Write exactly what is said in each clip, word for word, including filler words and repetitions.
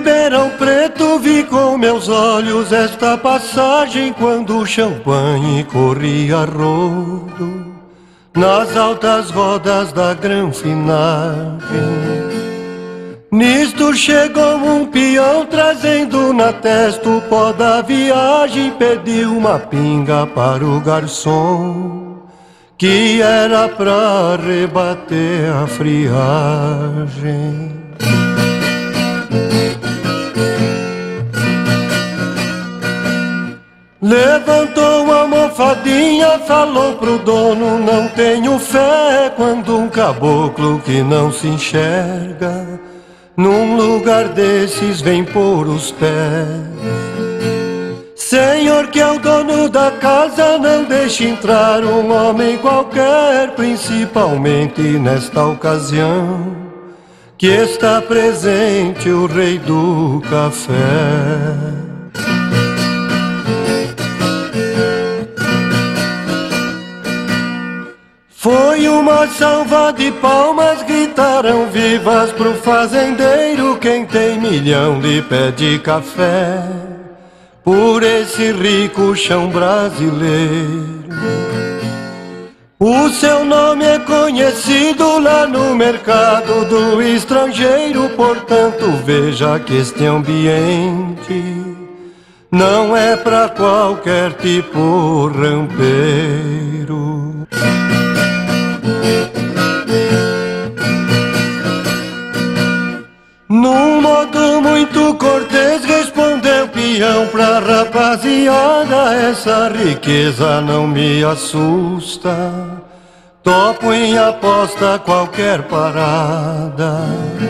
Ribeirão Preto vi com meus olhos esta passagem, quando o champanhe corria a rodo nas altas rodas da granfinagem. Nisto chegou um peão trazendo na testa o pó da viagem. Pediu uma pinga para o garçom, que era pra rebater a friagem. Levantou uma almofadinha, falou pro dono: não tenho fé quando um caboclo que não se enxerga num lugar desses vem pôr os pés. Senhor, que é o dono da casa, não deixe entrar um homem qualquer, principalmente nesta ocasião que está presente o rei do café. Foi uma salva de palmas, gritaram vivas pro fazendeiro. Quem tem milhão lhe pede café por esse rico chão brasileiro. O seu nome é conhecido lá no mercado do estrangeiro, portanto veja que este ambiente não é pra qualquer tipo rampeiro. Num modo muito cortês respondeu peão pra rapaziada: essa riqueza não me assusta, topo em aposta qualquer parada.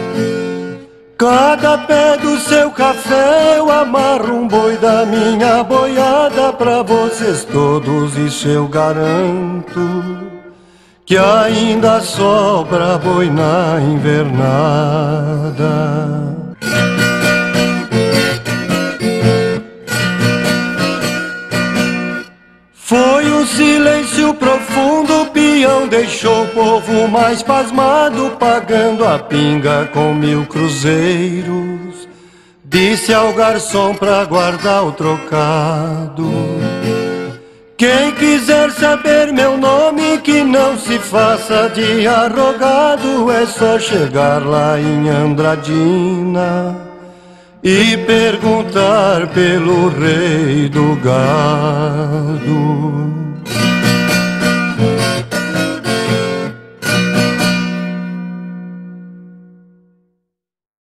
Cada pé do seu café eu amarro um boi da minha boiada. Pra vocês todos isso eu garanto, que ainda sobra boi na invernada. Foi um silêncio profundo, o peão deixou o povo mais pasmado, pagando a pinga com mil cruzeiros. Disse ao garçom pra guardar o trocado: quem quiser saber meu nome, que não se faça de arrogado. É só chegar lá em Andradina e perguntar pelo rei do gado.